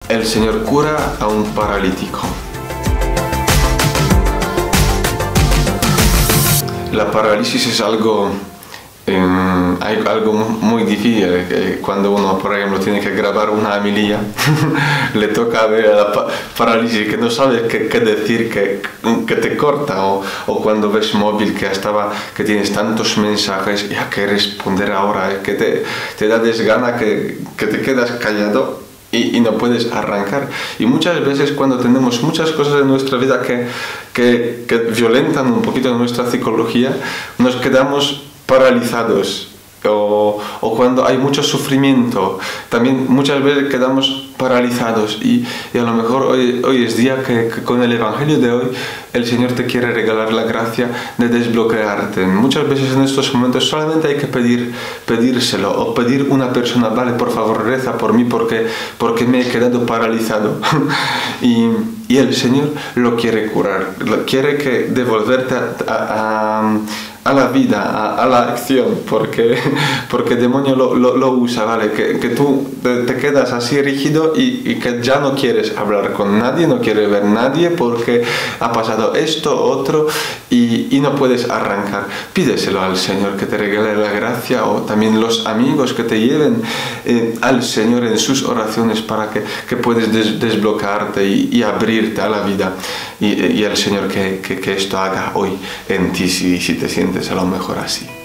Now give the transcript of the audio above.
el Señor cura a un paralítico. La parálisis es algo muy difícil. Cuando uno, por ejemplo, tiene que grabar una homilía, le toca ver a la parálisis que no sabe qué decir, que te corta, o cuando ves móvil que tienes tantos mensajes y hay que responder ahora, que te da desgana, que te quedas callado y no puedes arrancar. Y muchas veces cuando tenemos muchas cosas en nuestra vida que violentan un poquito nuestra psicología, nos quedamos paralizados, o cuando hay mucho sufrimiento, también muchas veces quedamos paralizados, y a lo mejor hoy es día que con el Evangelio de hoy el Señor te quiere regalar la gracia de desbloquearte. Muchas veces en estos momentos solamente hay que pedírselo, o pedir a una persona: vale, por favor reza por mí porque me he quedado paralizado. y el Señor lo quiere curar, quiere devolverte a la vida, a la acción, porque el demonio lo usa, ¿vale? Que tú te quedas así rígido y que ya no quieres hablar con nadie, no quieres ver a nadie porque ha pasado esto, otro, y no puedes arrancar. Pídeselo al Señor que te regale la gracia, o también los amigos que te lleven al Señor en sus oraciones para que puedas desbloquearte y abrirte a la vida, y el Señor que esto haga hoy en ti, si te sientes a lo mejor así.